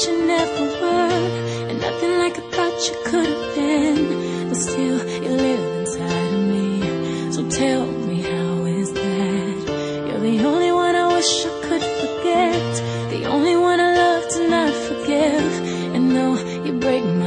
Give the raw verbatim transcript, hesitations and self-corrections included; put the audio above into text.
what you never were, and nothing like I thought you could have been. But still, you live inside of me. So tell me, how is that? You're the only one I wish I could forget, the only one I love to not forgive. And though you break me